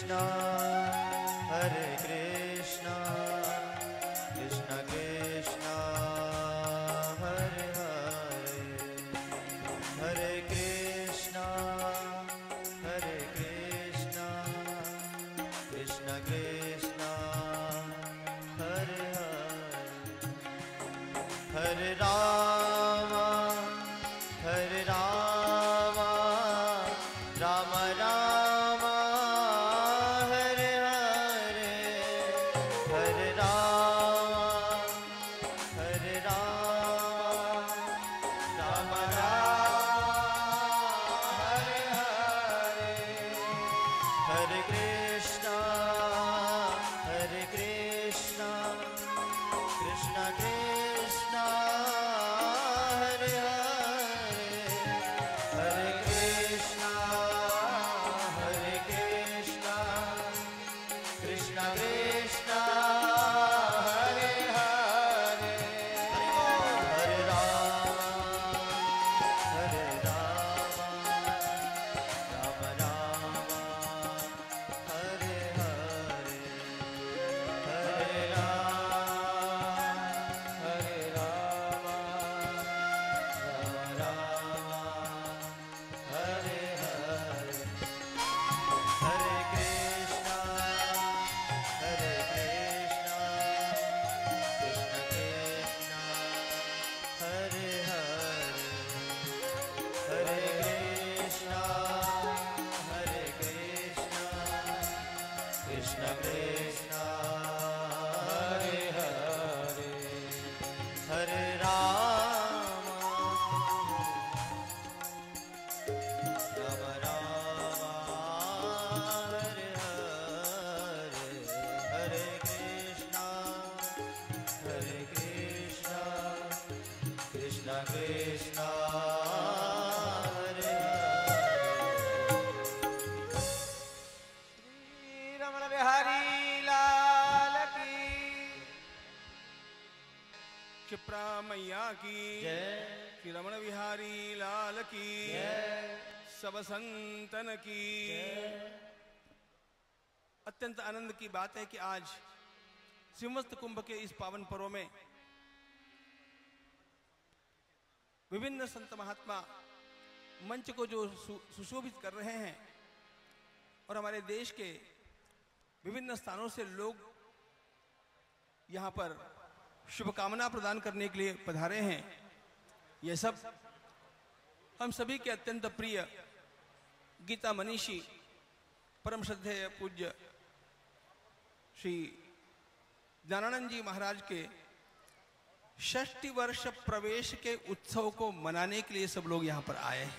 Krishna, Hare Krishna, Krishna Krishna, Hare Hare, Hare Krishna, Hare Krishna, Krishna Krishna, Hare Hare, Hare Rama, Hare Rama, Rama Rama, Hare Hare, Hare Rama, Hare Rama, Rama Rama, Hare Hare, Hare Krishna, Hare Krishna, Krishna Krishna, Hare Hare, Hare Krishna, Hare Krishna, Krishna Krishna, Hare Hare, Hare Rama, Hare Rama, Rama Rama, Hare Hare, Hare Rama, Hare Rama, Rama Rama, Hare Hare, Hare Krishna, Hare Krishna, Krishna Krishna, Hare Hare, Hare Krishna, Hare Krishna, Krishna Krishna, Hare Hare, Hare Rama, Rama Rama, Hare Hare, Hare Krishna, Hare Krishna, Krishna Krishna, Hare Shri रमण बिहारी लाल की, क्षिप्रा मैया की जय, श्री रमण बिहारी लाल की, सब संतन की। अत्यंत आनंद की बात है कि आज सिंहस्थ कुंभ के इस पावन पर्व में विभिन्न संत महात्मा मंच को जो सुशोभित कर रहे हैं और हमारे देश के विभिन्न स्थानों से लोग यहाँ पर शुभकामना प्रदान करने के लिए पधारे हैं। ये सब हम सभी के अत्यंत प्रिय गीता मनीषी परम श्रद्धेय पूज्य श्री ज्ञानानंद जी महाराज के 60 वर्ष प्रवेश के उत्सव को मनाने के लिए सब लोग यहाँ पर आए हैं।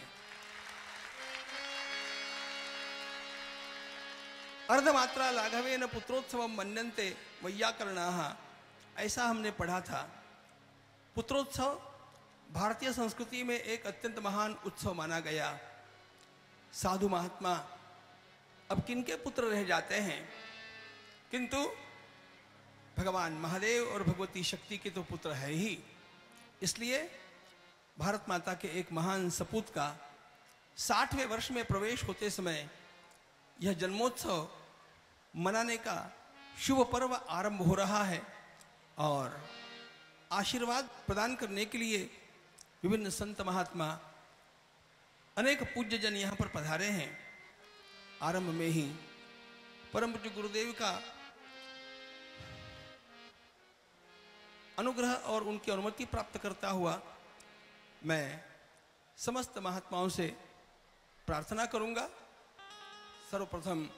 अर्धमात्रा लाघवेन पुत्रोत्सव मन्यन्ते वैयाकरणाः, ऐसा हमने पढ़ा था। पुत्रोत्सव भारतीय संस्कृति में एक अत्यंत महान उत्सव माना गया। साधु महात्मा अब किनके पुत्र रह जाते हैं, किंतु भगवान महादेव और भगवती शक्ति के तो पुत्र है ही। इसलिए भारत माता के एक महान सपूत का 60वें वर्ष में प्रवेश होते समय यह जन्मोत्सव मनाने का शुभ पर्व आरंभ हो रहा है और आशीर्वाद प्रदान करने के लिए विभिन्न संत महात्मा अनेक पूज्य जन यहाँ पर पधारे हैं। आरंभ में ही परम पूज्य गुरुदेव का अनुग्रह और उनकी अनुमति प्राप्त करता हुआ मैं समस्त महात्माओं से प्रार्थना करूंगा। सर्वप्रथम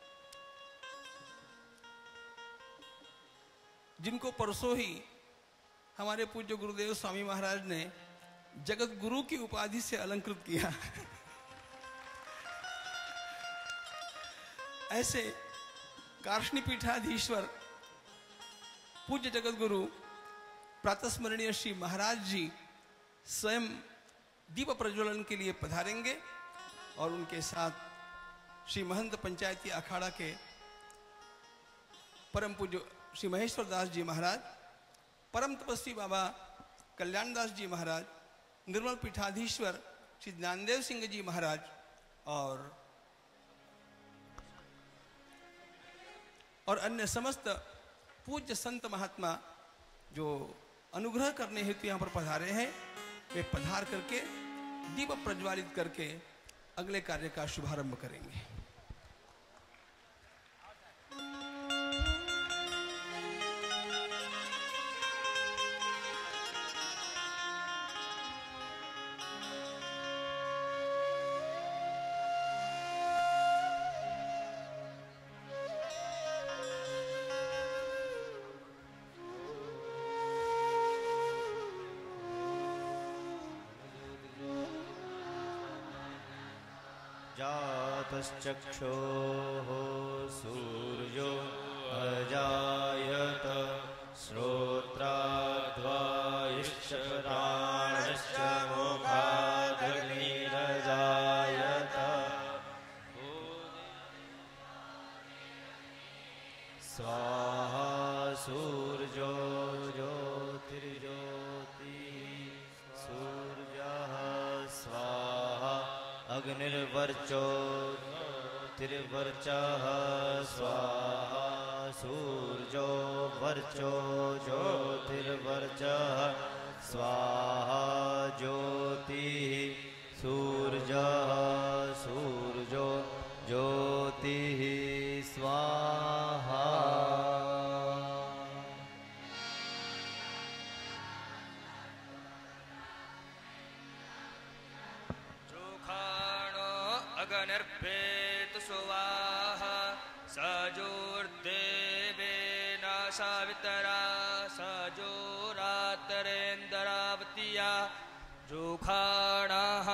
जिनको परसों ही हमारे पूज्य गुरुदेव स्वामी महाराज ने जगत गुरु की उपाधि से अलंकृत किया, ऐसे कार्ष्णी पीठाधीश्वर पूज्य जगत गुरु प्रातस्मरणीय श्री महाराज जी स्वयं दीप प्रज्वलन के लिए पधारेंगे और उनके साथ श्री महंत पंचायती अखाड़ा के परम पूज्य श्री महेश्वर दास जी महाराज, परम तपस्वी बाबा कल्याण दास जी महाराज, निर्मल पीठाधीश्वर श्री ज्ञानदेव सिंह जी महाराज और और अन्य समस्त पूज्य संत महात्मा जो अनुग्रह करने हेतु यहाँ पर पधारे हैं, वे पधार करके दीप प्रज्वालित करके अगले कार्य का शुभारंभ करेंगे। चक्षुः सूर्यो अजायत श्रोत्राद्वायुश्च प्राणश्च मुखादग्निरजायत स्वाहा सूर्यो ज्योतिर्ज्योतिः सूर्यः स्वाहा अग्निर्वर्चो तिर्वर्चः स्वाहा सूर्यो वर्चो ज्योतिर्वर्चः स्वाहा ज्योतिः सूर्यः सूर्यो ज्योतिः स्वाहा। स्वाहा सजोर्देवेन सावितरा सजोरातरेन्द्रावतिया जुखाणः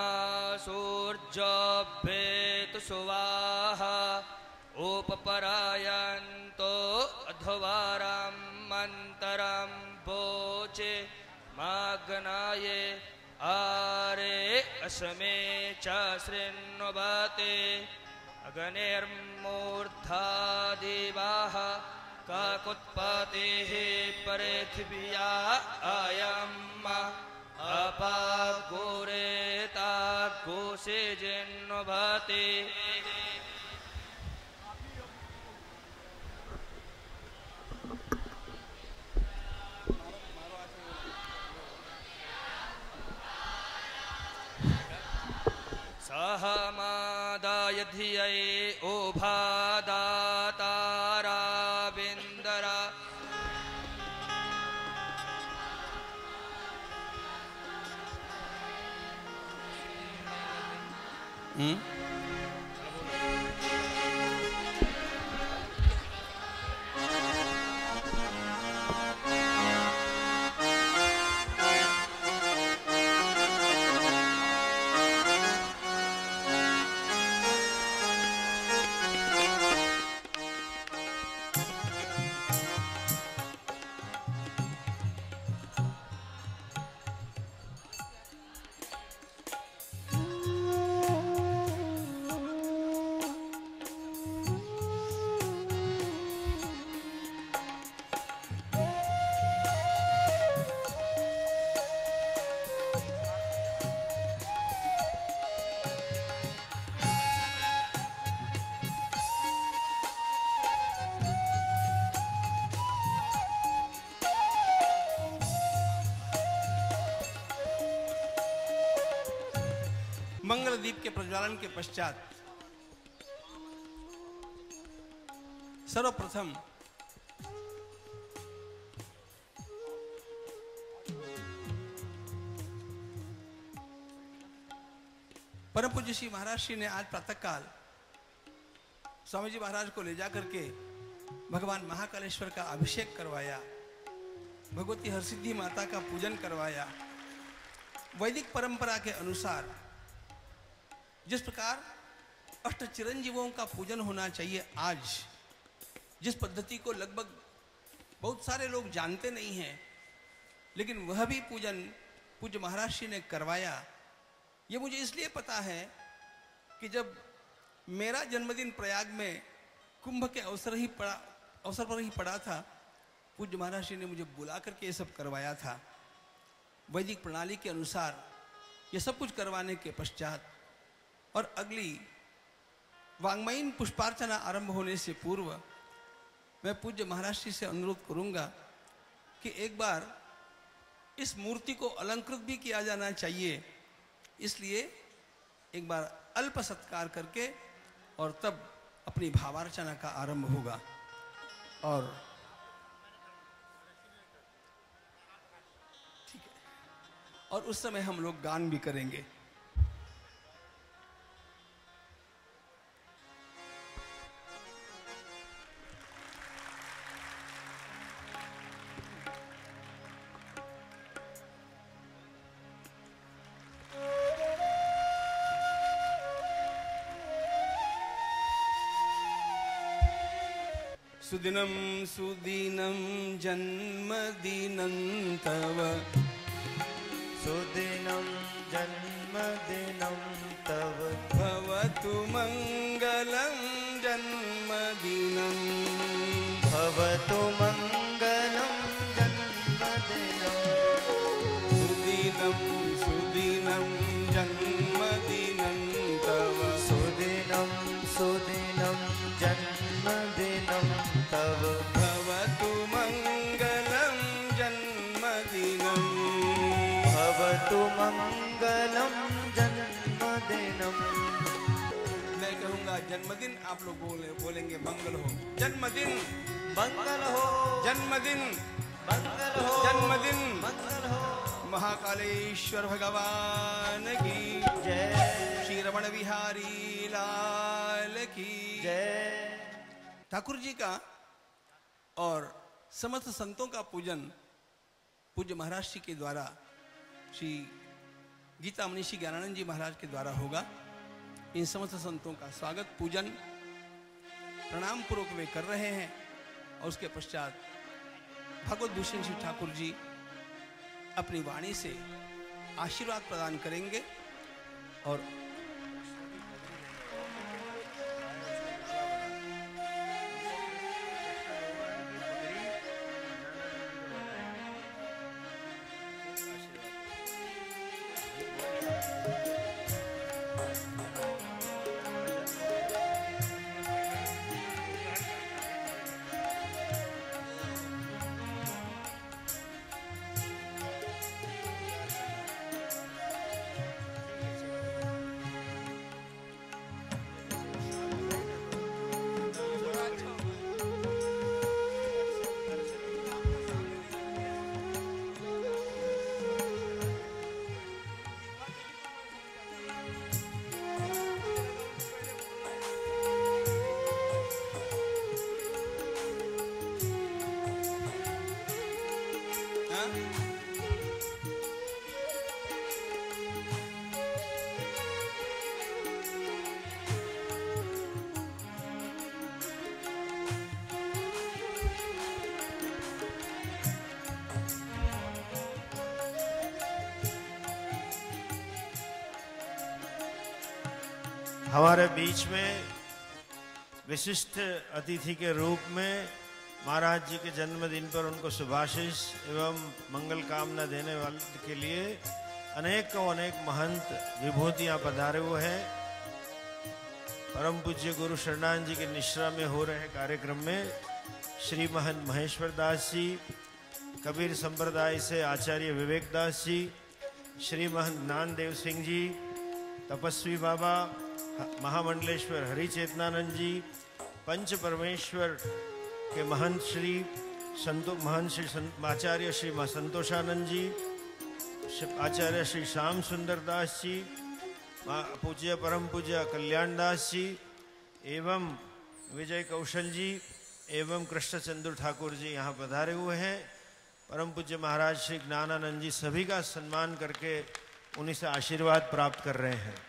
सूर्यभ्येतु स्वाहा उपपरायन्तो अध्वारं मन्तरं भोचे माग्नाये आरे अस्मे च शृण्वते अग्निर्मूर्धा देवाः काकुत्पतेः पृथिव्या अयम् अपागोरेता घोषे जिन्वते सहमादाय धिये ओभादातारा विन्दरा मंगल दीप के प्रज्वालन के पश्चात सर्वप्रथम परम पूज्य श्री महाराज श्री ने आज प्रातःकाल स्वामी जी महाराज को ले जाकर के भगवान महाकालेश्वर का अभिषेक करवाया, भगवती हरसिद्धि माता का पूजन करवाया। वैदिक परंपरा के अनुसार जिस प्रकार अष्ट चिरंजीवों का पूजन होना चाहिए, आज जिस पद्धति को लगभग बहुत सारे लोग जानते नहीं हैं, लेकिन वह भी पूजन पूज्य महाराज श्री ने करवाया। ये मुझे इसलिए पता है कि जब मेरा जन्मदिन प्रयाग में कुंभ के अवसर पर ही पड़ा था, पूज्य महाराज श्री ने मुझे बुला करके ये सब करवाया था। वैदिक प्रणाली के अनुसार ये सब कुछ करवाने के पश्चात और अगली वांग्मयीन पुष्पार्चना आरंभ होने से पूर्व मैं पूज्य महाराज जी से अनुरोध करूंगा कि एक बार इस मूर्ति को अलंकृत भी किया जाना चाहिए, इसलिए एक बार अल्प सत्कार करके और तब अपनी भावार्चना का आरंभ होगा। और ठीक है, और उस समय हम लोग गान भी करेंगे। सुदिनं सुदीनं जन्मदिनं तव, सुदिनं जन्मदिनं तव, भवतु मङ्गलं जन्मदिनं, भवतु मङ्गलं जन्मदिनं, सुदीनं सुदीनं जन्मदिनं तव, सुदिनं सुदिनं जन्मदिनं तव, भवतु मङ्गलं जन्मदिनं, भवतु मङ्गलं जन्मदिनं। मैं कहूँगा जन्मदिन, आप लोग बोलेंगे मंगल हो। जन्मदिन मंगल हो, जन्मदिन मंगल हो, जन्मदिन मंगल हो। महाकालेश्वर भगवान की जय, श्री रमण बिहारी लाल की जय। ठाकुर जी का और समस्त संतों का पूजन पूज्य महाराज जी के द्वारा श्री गीता मनीषी ज्ञानानंद जी महाराज के द्वारा होगा। इन समस्त संतों का स्वागत पूजन प्रणाम पूर्वक वे कर रहे हैं और उसके पश्चात भगवत भूषण श्री ठाकुर जी अपनी वाणी से आशीर्वाद प्रदान करेंगे। और हमारे बीच में विशिष्ट अतिथि के रूप में महाराज जी के जन्मदिन पर उनको शुभाशीष एवं मंगल कामना देने वाले के लिए अनेकों अनेक महंत विभूतियां पधारे हुए हैं। परम पूज्य गुरु शरणानंद जी के निश्रा में हो रहे कार्यक्रम में श्री महंत महेश्वर दास जी, कबीर संप्रदाय से आचार्य विवेक दास जी, श्री महंत ज्ञानदेव सिंह जी, तपस्वी बाबा महामंडलेश्वर हरि चेतनानंद जी, पंच परमेश्वर के महंत श्री आचार्य श्री संतोषानंद जी, आचार्य श्री श्याम सुंदर दास जी, पूज्य परम पूज्य कल्याण दास जी एवं विजय कौशल जी एवं कृष्णचंद्र ठाकुर जी यहाँ पधारे हुए हैं। परम पूज्य महाराज श्री ज्ञानानंद जी सभी का सम्मान करके उन्हीं से आशीर्वाद प्राप्त कर रहे हैं।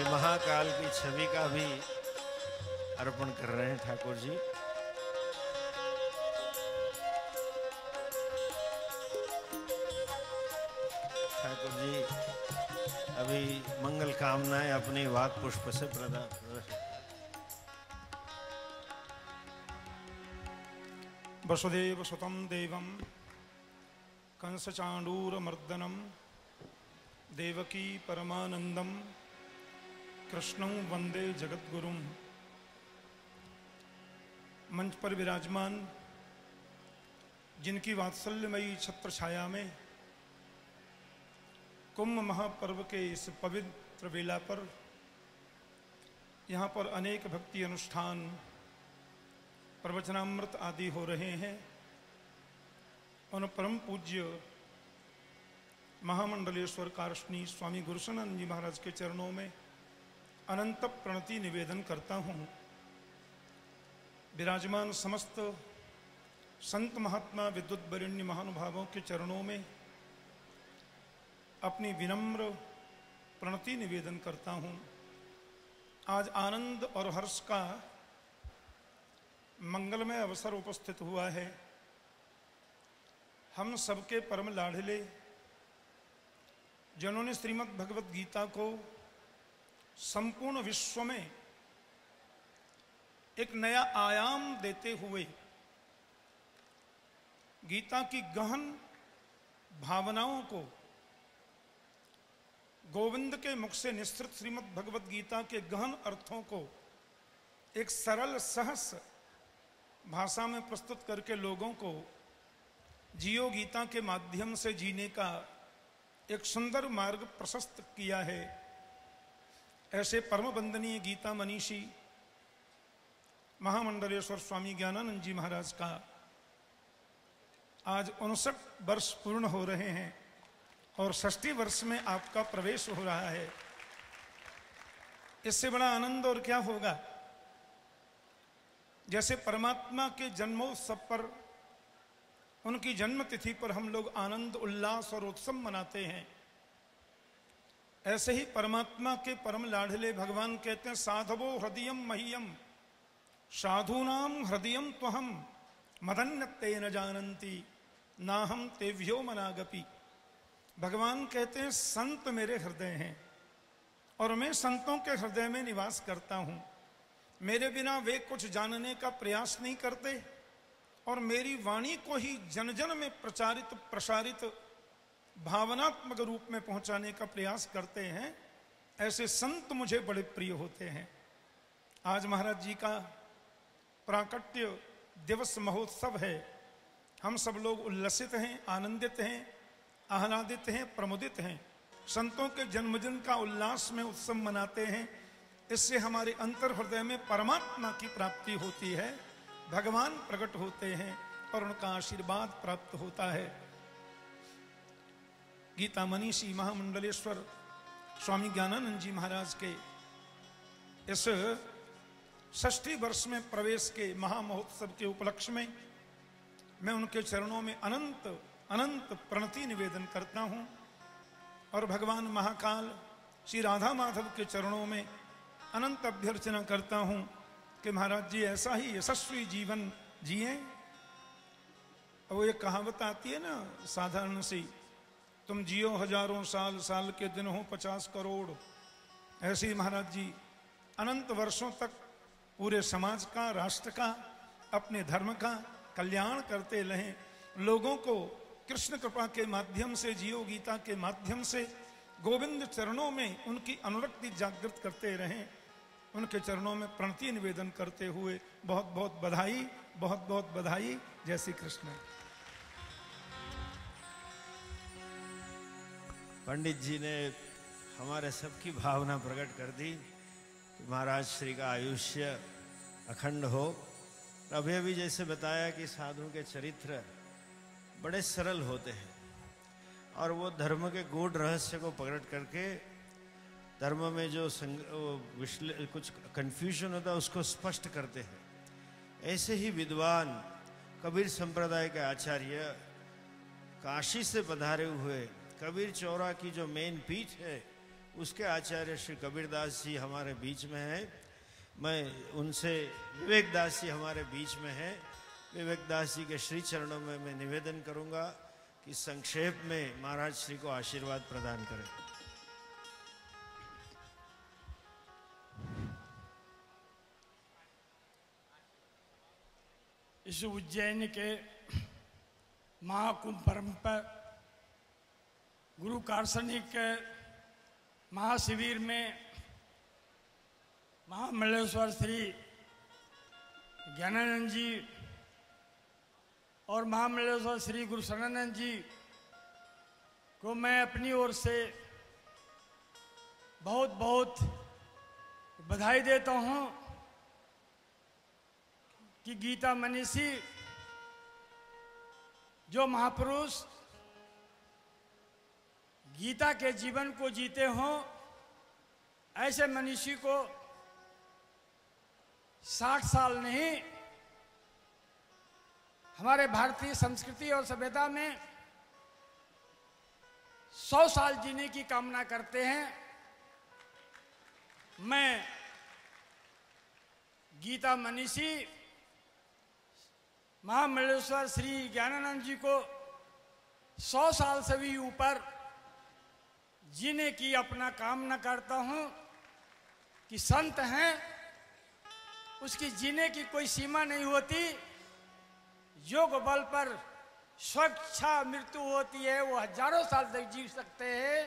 ये महाकाल की छवि का भी अर्पण कर रहे हैं ठाकुर जी। ठाकुर जी अभी मंगल कामनाएं अपनी वाक पुष्प से प्रदान। वसुदेव सुतं देवं कंस चांडूर मर्दनम देवकी परमानंदम कृष्णं वंदे जगद्गुरुम। मंच पर विराजमान जिनकी वात्सल्यमयी छत्र छाया में कुंभ महापर्व के इस पवित्र वेला पर यहाँ पर अनेक भक्ति अनुष्ठान प्रवचनामृत आदि हो रहे हैं। उन परम पूज्य महामंडलेश्वर कार्शनी स्वामी गुरुसनंद जी महाराज के चरणों में अनंत प्रणति निवेदन करता हूँ। विराजमान समस्त संत महात्मा विद्युत वरेण्य महानुभावों के चरणों में अपनी विनम्र प्रणति निवेदन करता हूँ। आज आनंद और हर्ष का मंगलमय अवसर उपस्थित हुआ है। हम सबके परम लाडले जिन्होंने श्रीमद् भगवत गीता को संपूर्ण विश्व में एक नया आयाम देते हुए गीता की गहन भावनाओं को गोविंद के मुख से निस्तृत श्रीमद् भगवत गीता के गहन अर्थों को एक सरल सहज भाषा में प्रस्तुत करके लोगों को जियो गीता के माध्यम से जीने का एक सुंदर मार्ग प्रशस्त किया है। ऐसे परम वंदनीय गीता मनीषी महामंडलेश्वर स्वामी ज्ञानानंद जी महाराज का आज 59 वर्ष पूर्ण हो रहे हैं और 60 वर्ष में आपका प्रवेश हो रहा है। इससे बड़ा आनंद और क्या होगा। जैसे परमात्मा के जन्मोत्सव पर उनकी जन्म तिथि पर हम लोग आनंद उल्लास और उत्सव मनाते हैं, ऐसे ही परमात्मा के परम लाडले भगवान कहते हैं साधवो हृदयम मह्यम साधूनाम हृदयम त्वहम मदन्यते न जानन्ति नाहम तेभ्यो मनागपि। भगवान कहते हैं संत मेरे हृदय हैं और मैं संतों के हृदय में निवास करता हूं। मेरे बिना वे कुछ जानने का प्रयास नहीं करते और मेरी वाणी को ही जन जन में प्रचारित प्रसारित भावनात्मक रूप में पहुंचाने का प्रयास करते हैं। ऐसे संत मुझे बड़े प्रिय होते हैं। आज महाराज जी का प्राकट्य दिवस महोत्सव है। हम सब लोग उल्लसित हैं, आनंदित हैं, आह्लादित हैं, प्रमुदित हैं। संतों के जन्मदिन का उल्लास में उत्सव मनाते हैं। इससे हमारे अंतर हृदय में परमात्मा की प्राप्ति होती है, भगवान प्रकट होते हैं और उनका आशीर्वाद प्राप्त होता है। गीता मनीषी महामंडलेश्वर स्वामी ज्ञानानंद जी महाराज के इस 60 वर्ष में प्रवेश के महामहोत्सव के उपलक्ष्य में मैं उनके चरणों में अनंत अनंत प्रणति निवेदन करता हूँ और भगवान महाकाल श्री राधा माधव के चरणों में अनंत अभ्यर्चना करता हूँ कि महाराज जी ऐसा ही यशस्वी जीवन जिए। वो एक कहावत आती है ना साधारण सी, तुम जियो हजारों साल, साल के दिन हो 50 करोड़। ऐसे ही महाराज जी अनंत वर्षों तक पूरे समाज का, राष्ट्र का, अपने धर्म का कल्याण करते रहें। लोगों को कृष्ण कृपा के माध्यम से, जियो गीता के माध्यम से गोविंद चरणों में उनकी अनुरक्ति जागृत करते रहें। उनके चरणों में प्रणति निवेदन करते हुए बहुत बहुत बधाई, बहुत बहुत बधाई। जय श्री कृष्ण। पंडित जी ने हमारे सबकी भावना प्रकट कर दी कि महाराज श्री का आयुष्य अखंड हो। अभी अभी जैसे बताया कि साधु के चरित्र बड़े सरल होते हैं और वो धर्म के गूढ़ रहस्य को प्रकट करके धर्म में जो कुछ कंफ्यूजन होता है उसको स्पष्ट करते हैं। ऐसे ही विद्वान कबीर संप्रदाय के आचार्य काशी से पधारे हुए कबीर चौरा की जो मेन पीठ है उसके आचार्य श्री कबीरदास जी हमारे बीच में हैं। मैं उनसे, विवेक दास जी हमारे बीच में हैं, विवेक दास जी के श्री चरणों में मैं निवेदन करूंगा कि संक्षेप में महाराज श्री को आशीर्वाद प्रदान करें। इस उज्जैन के महाकुंभ परम पर गुरु कार्षणी के महाशिविर में महामंडलेश्वर श्री ज्ञानानंद जी और महामंडलेश्वर श्री गुरु सनातन जी को मैं अपनी ओर से बहुत बहुत बधाई देता हूं कि गीता मनीषी जो महापुरुष गीता के जीवन को जीते हों, ऐसे मनीषी को 60 साल नहीं, हमारे भारतीय संस्कृति और सभ्यता में 100 साल जीने की कामना करते हैं। मैं गीता मनीषी महामंडलेश्वर श्री ज्ञानानंद जी को 100 साल से भी ऊपर जीने की अपना कामना करता हूं कि संत हैं, उसकी जीने की कोई सीमा नहीं होती। योग बल पर स्वेच्छा मृत्यु होती है, वो हजारों साल तक जी सकते हैं।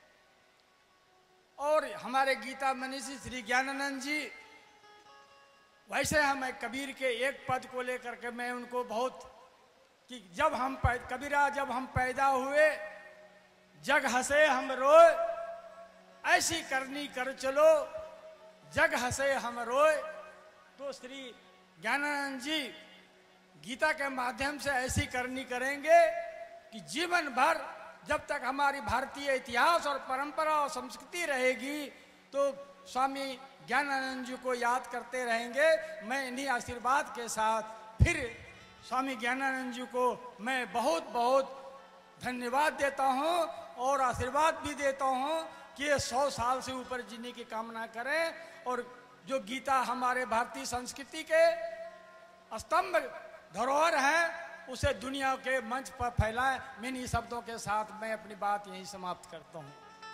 और हमारे गीता मनीषी श्री ज्ञानानंद जी, वैसे हमें कबीर के एक पद को लेकर के मैं उनको बहुत कि कबीरा जब हम पैदा हुए जग हंसे हम रोए, ऐसी करनी कर चलो जग हंसे हम रोए। तो श्री ज्ञानानंद जी गीता के माध्यम से ऐसी करनी करेंगे कि जीवन भर जब तक हमारी भारतीय इतिहास और परंपरा और संस्कृति रहेगी तो स्वामी ज्ञानानंद जी को याद करते रहेंगे। मैं इन्हीं आशीर्वाद के साथ फिर स्वामी ज्ञानानंद जी को मैं बहुत बहुत धन्यवाद देता हूं और आशीर्वाद भी देता हूं कि ये 100 साल से ऊपर जीने की कामना करें और जो गीता हमारे भारतीय संस्कृति के स्तंभ धरोहर है उसे दुनिया के मंच पर फैलाएं। इन्हीं शब्दों के साथ मैं अपनी बात यहीं समाप्त करता हूं।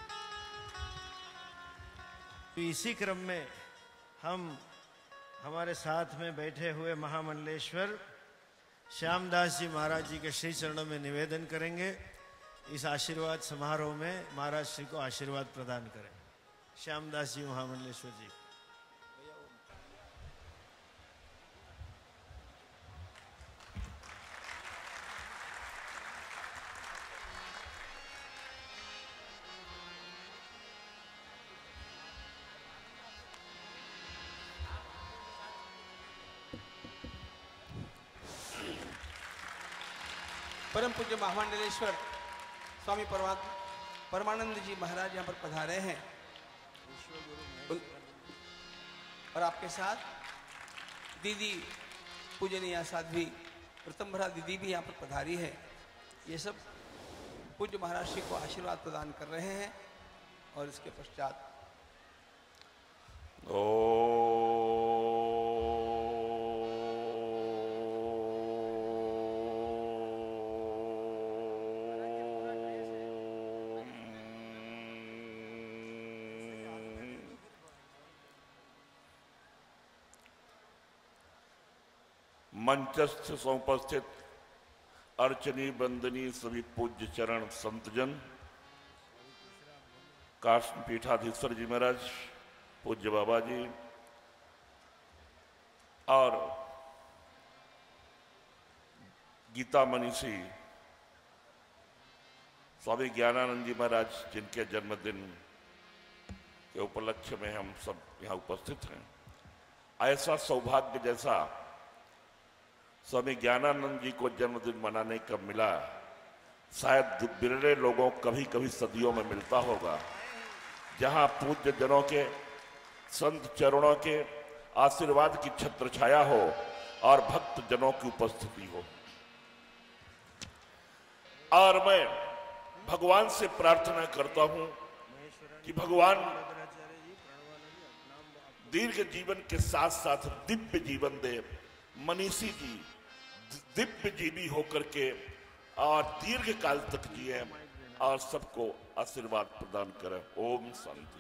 तो इसी क्रम में हम हमारे साथ में बैठे हुए महामंडलेश्वर श्यामदास जी महाराज जी के श्री चरणों में निवेदन करेंगे। इस आशीर्वाद समारोह में महाराज श्री को आशीर्वाद प्रदान करें। श्यामदास जी महामंडलेश्वर जी। परम पूज्य महामंडलेश्वर स्वामी परमानंद जी महाराज यहाँ पर पधारे हैं और आपके साथ दीदी पूजनीय साध्वी ऋतंभरा दीदी भी यहाँ पर पधारी है। ये सब पूज्य महाराज श्री को आशीर्वाद प्रदान कर रहे हैं और इसके पश्चात मंचस्थ समुपस्थित अर्चनी बंदनी सभी पूज्य चरण संतजन, कार्ष्ण पीठाधीश्वर जी महाराज, पूज्य बाबा जी और गीता मनीषी स्वामी ज्ञानानंद जी महाराज जिनके जन्मदिन के उपलक्ष्य में हम सब यहाँ उपस्थित हैं। ऐसा सौभाग्य जैसा स्वामी ज्ञानानंद जी को जन्मदिन मनाने का मिला शायद बिरले लोगों कभी कभी सदियों में मिलता होगा, जहां पूज्य जनों के संत चरणों के आशीर्वाद की छत्र छाया हो और भक्त जनों की उपस्थिति हो। और मैं भगवान से प्रार्थना करता हूं कि भगवान दीर्घ जीवन के साथ साथ दिव्य जीवन दे, मनीषी जी दिव्य जीवी होकर के और दीर्घ काल तक जिए और सबको आशीर्वाद प्रदान करें। ओम शांति।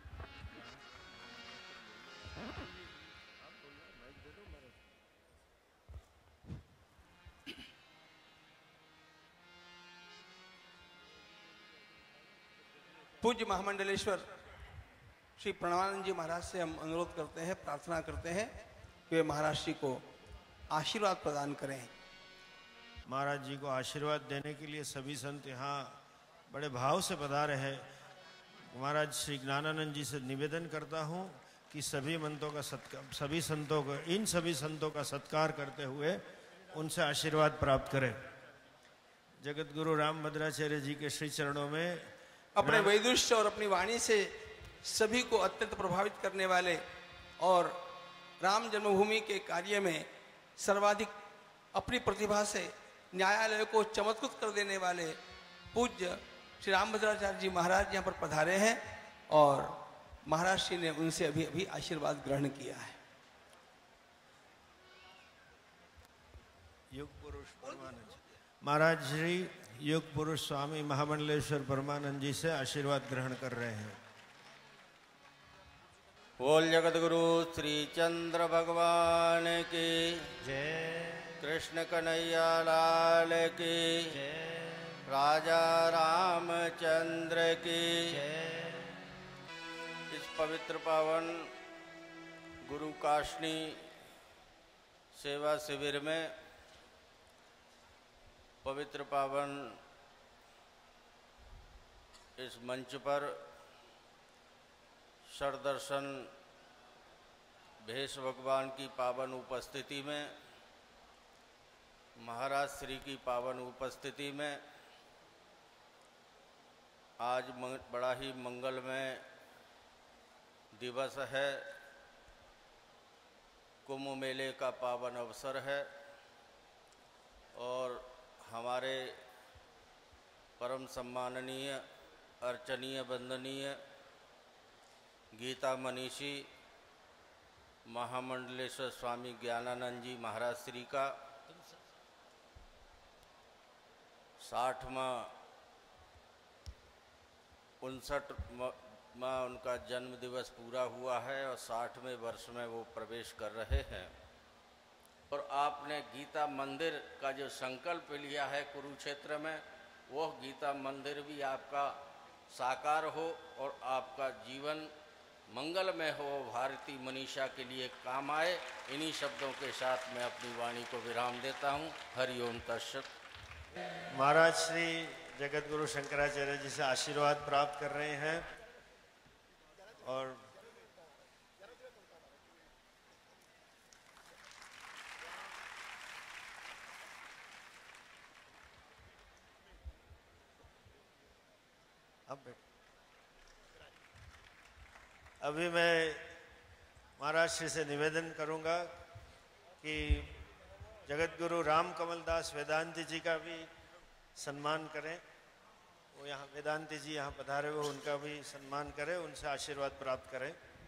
पूज्य महामंडलेश्वर श्री प्रणवानंद जी महाराज से हम अनुरोध करते हैं, प्रार्थना करते हैं कि वे महाराज जी को आशीर्वाद प्रदान करें। महाराज जी को आशीर्वाद देने के लिए सभी संत यहाँ बड़े भाव से पधारे हैं। महाराज श्री ज्ञानानंद जी से निवेदन करता हूँ कि सभी संतों का सत्कार करते हुए उनसे आशीर्वाद प्राप्त करें। जगत गुरु राम भद्राचार्य जी के श्री चरणों में अपने वैदुष्य और अपनी वाणी से सभी को अत्यंत प्रभावित करने वाले और राम जन्मभूमि के कार्य में सर्वाधिक अपनी प्रतिभा से न्यायालय को चमत्कृत कर देने वाले पूज्य श्री रामभद्राचार्य जी महाराज यहाँ पर पधारे हैं और महाराज श्री ने उनसे अभी अभी आशीर्वाद ग्रहण किया है। युग पुरुष परमानंद महाराज श्री युग पुरुष स्वामी महामंडलेश्वर परमानंद जी से आशीर्वाद ग्रहण कर रहे हैं। बोल जगत गुरु श्री चंद्र भगवान की जय। कृष्ण कन्हैया लाल की जय। राजा रामचंद्र की जय। इस पवित्र पावन गुरु कार्ष्णी सेवा शिविर में पवित्र पावन इस मंच पर षडदर्शन भेष भगवान की पावन उपस्थिति में, महाराज श्री की पावन उपस्थिति में आज बड़ा ही मंगलमय दिवस है। कुंभ मेले का पावन अवसर है और हमारे परम सम्माननीय अर्चनीय वंदनीय गीता मनीषी महामंडलेश्वर स्वामी ज्ञानानंद जी महाराज श्री का 59वां उनका जन्म दिवस पूरा हुआ है और 60वें वर्ष में वो प्रवेश कर रहे हैं। और आपने गीता मंदिर का जो संकल्प लिया है कुरुक्षेत्र में, वह गीता मंदिर भी आपका साकार हो और आपका जीवन मंगलमय हो, भारतीय मनीषा के लिए काम आए। इन्हीं शब्दों के साथ मैं अपनी वाणी को विराम देता हूँ। हरिओम तत्सत। महाराज श्री जगत गुरु शंकराचार्य जी से आशीर्वाद प्राप्त कर रहे हैं और अभी मैं महाराज श्री से निवेदन करूंगा कि जगत गुरु राम कमल दास वेदांती जी का भी सम्मान करें। वो यहाँ वेदांती जी यहाँ पधारे हुए, उनका भी सम्मान करें, उनसे आशीर्वाद प्राप्त करें।